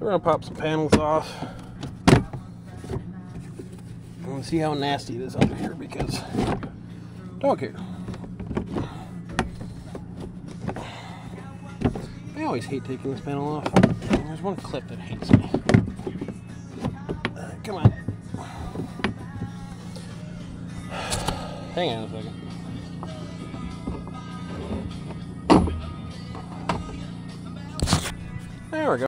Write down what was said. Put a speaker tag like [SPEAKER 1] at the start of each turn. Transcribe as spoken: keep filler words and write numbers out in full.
[SPEAKER 1] we're gonna pop some panels off. I'm gonna see how nasty it is under here because don't care. I always hate taking this panel off. There's one clip that hates me. Uh, come on. Hang on a second. There we go.